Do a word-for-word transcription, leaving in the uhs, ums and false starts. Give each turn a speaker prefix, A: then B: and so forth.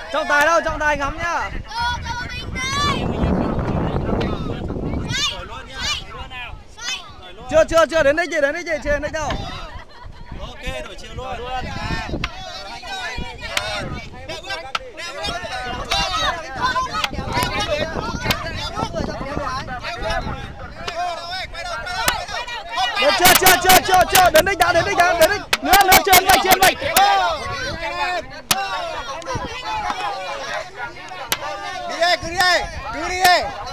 A: Trọng tài đâu, trọng tài ngắm nhá. Chưa chưa chưa đến đây chị, đến đây chị, chưa đến đây đâu.
B: Ok, đổi chiều luôn.
A: Được chưa chưa chưa chưa chưa đến đây đã, đến đây đã, đến đây nữa nữa trên vậy trên vậy.
B: Đi đây, cứ đi đây, cứ đi đây.